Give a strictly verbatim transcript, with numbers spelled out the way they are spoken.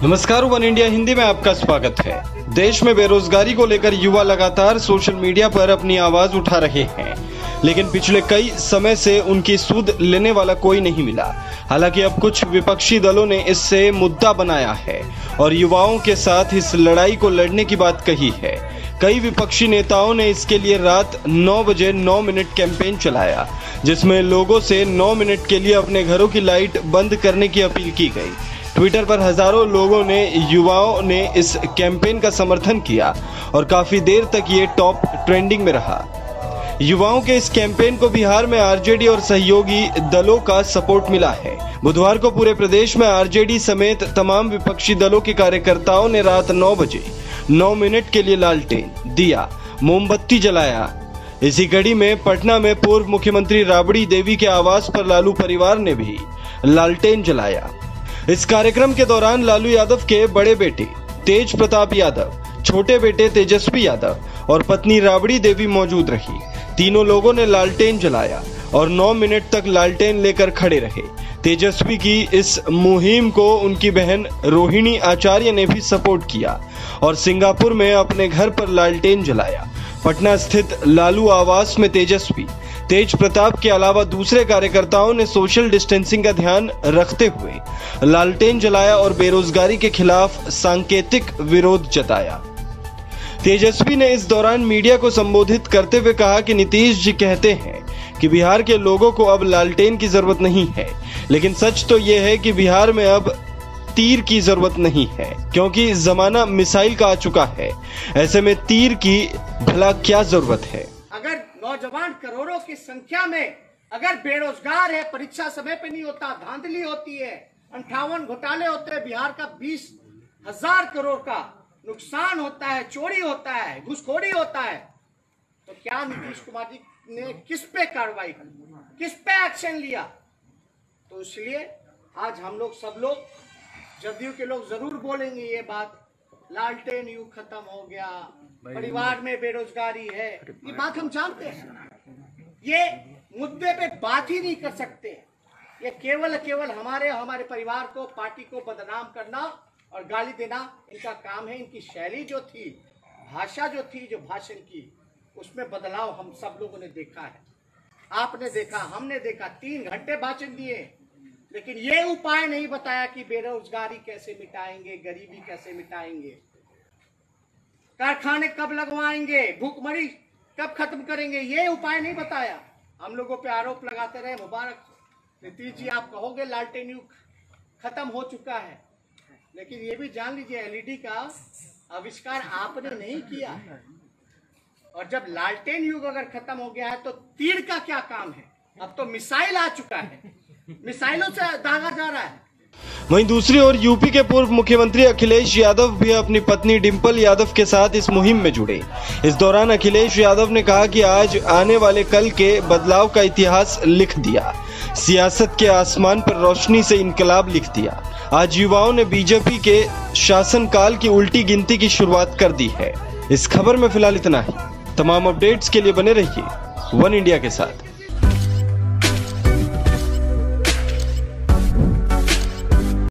नमस्कार, one India Hindi में आपका स्वागत है। देश में बेरोजगारी को लेकर युवा लगातार सोशल मीडिया पर अपनी आवाज उठा रहे हैं, लेकिन पिछले कई समय से उनकी सुध लेने वाला कोई नहीं मिला। हालांकि अब कुछ विपक्षी दलों ने इससे मुद्दा बनाया है और युवाओं के साथ इस लड़ाई को लड़ने की बात कही है। कई विपक्षी नेताओं ने इसके लिए रात नौ बजे नौ मिनट कैंपेन चलाया, जिसमें लोगों से नौ मिनट के लिए अपने घरों की लाइट बंद करने की अपील की गई। ट्विटर पर हजारों लोगों ने युवाओं ने इस कैंपेन का समर्थन किया और काफी देर तक ये टॉप ट्रेंडिंग में रहा। युवाओं के इस कैंपेन को बिहार में आरजेडी और सहयोगी दलों का सपोर्ट मिला है। बुधवार को पूरे प्रदेश में आरजेडी समेत तमाम विपक्षी दलों के कार्यकर्ताओं ने रात नौ बजे नौ मिनट के लिए लालटेन, दिया, मोमबत्ती जलाया। इसी कड़ी में पटना में पूर्व मुख्यमंत्री राबड़ी देवी के आवास पर लालू परिवार ने भी लालटेन जलाया। इस कार्यक्रम के दौरान लालू यादव के बड़े बेटे तेज प्रताप यादव, छोटे बेटे तेजस्वी यादव और पत्नी राबड़ी देवी मौजूद रही। तीनों लोगों ने लालटेन जलाया और नौ मिनट तक लालटेन लेकर खड़े रहे। तेजस्वी की इस मुहिम को उनकी बहन रोहिणी आचार्य ने भी सपोर्ट किया और सिंगापुर में अपने घर पर लालटेन जलाया। पटना स्थित लालू आवास में तेजस्वी, तेज प्रताप के अलावा दूसरे कार्यकर्ताओं ने सोशल डिस्टेंसिंग का ध्यान रखते हुए लालटेन जलाया और बेरोजगारी के खिलाफ सांकेतिक विरोध जताया। तेजस्वी ने इस दौरान मीडिया को संबोधित करते हुए कहा कि नीतीश जी कहते हैं कि बिहार के लोगों को अब लालटेन की जरूरत नहीं है, लेकिन सच तो यह है कि बिहार में अब तीर की जरूरत नहीं है, क्योंकि जमाना मिसाइल का आ चुका है। ऐसे में तीर की भला क्या जरूरत है? अगर नौजवान करोड़ों की संख्या में अगर बेरोजगार है, परीक्षा समय पे नहीं होता, धांधली होती है, अंठावन घोटाले होते हैं, बिहार का बीस हजार करोड़ का नुकसान होता है, चोरी होता है, घुसखोरी होता है, तो क्या नीतीश कुमार जी ने किस पे कार्रवाई की, किस पे एक्शन लिया? तो इसलिए आज हम लोग सब लोग जदयू के लोग जरूर बोलेंगे ये बात, लालटेन युग खत्म हो गया, परिवार में बेरोजगारी है, ये बात हम जानते हैं। ये मुद्दे पे बात ही नहीं कर सकते। ये केवल केवल हमारे हमारे परिवार को, पार्टी को बदनाम करना और गाली देना इनका काम है। इनकी शैली जो थी, भाषा जो थी, जो भाषण की, उसमें बदलाव हम सब लोगों ने देखा है। आपने देखा, हमने देखा, तीन घंटे भाषण दिए, लेकिन ये उपाय नहीं बताया कि बेरोजगारी कैसे मिटाएंगे, गरीबी कैसे मिटाएंगे, कारखाने कब लगवाएंगे, भूखमरी कब खत्म करेंगे, ये उपाय नहीं बताया। हम लोगों पे आरोप लगाते रहे। मुबारक नीतीश जी, आप कहोगे लालटेन युग खत्म हो चुका है, लेकिन ये भी जान लीजिए एलईडी का आविष्कार आपने नहीं किया है। और जब लालटेन युग अगर खत्म हो गया है तो तीर का क्या काम है? अब तो मिसाइल आ चुका है, मिसाइलों से दागा जा रहा है। वहीं दूसरी ओर यूपी के पूर्व मुख्यमंत्री अखिलेश यादव भी अपनी पत्नी डिंपल यादव के साथ इस मुहिम में जुड़े। इस दौरान अखिलेश यादव ने कहा कि आज आने वाले कल के बदलाव का इतिहास लिख दिया, सियासत के आसमान पर रोशनी से इनकलाब लिख दिया। आज युवाओं ने बीजेपी के शासनकाल की उल्टी गिनती की शुरुआत कर दी है। इस खबर में फिलहाल इतना ही। तमाम अपडेट्स के लिए बने रहिए वन इंडिया के साथ।